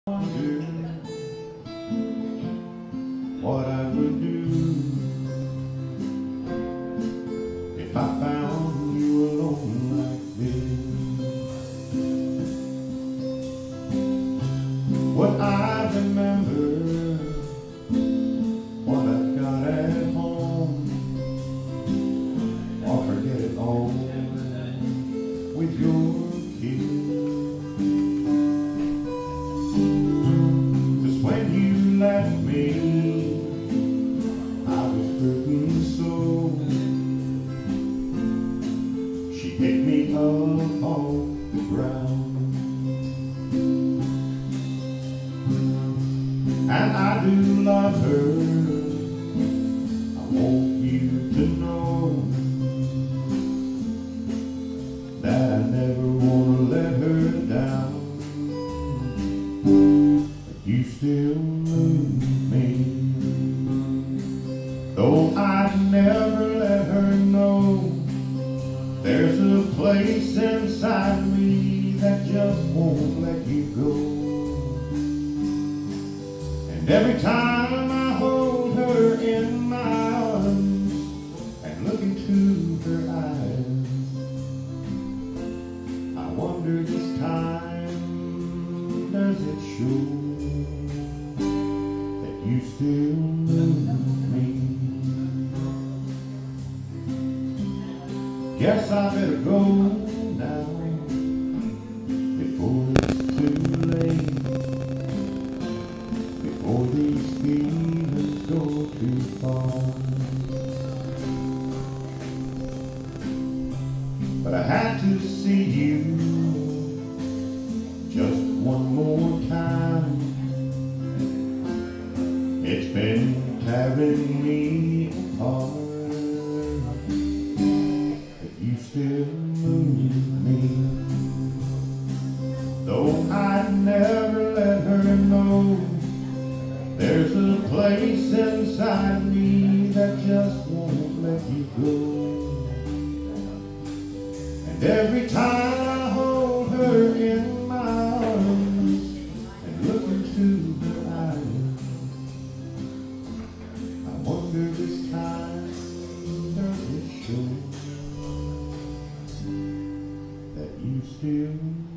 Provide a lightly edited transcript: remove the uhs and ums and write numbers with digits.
wonder what I would do if I found you alone like this. What I remember, what I've got at home, or forget it all with your kiss. When you left me, I was hurting so. She picked me up off the ground, and I do love her. I want you to know that I never want to let her down. You still move me, though I'd never let her know. There's a place inside me that just won't let you go. And every time I hold her in my arms and look into her eyes, I wonder this time, does it show you still move me? Guess I better go now before it's too late, before these feelings go too far. But I had to see you just one more time. It's been tearing me apart, but you still move me, though I'd never let her know. There's a place inside me that just won't let you go. And every time I hold her in my arms and look into her eyes, I wonder this time, does it show that you still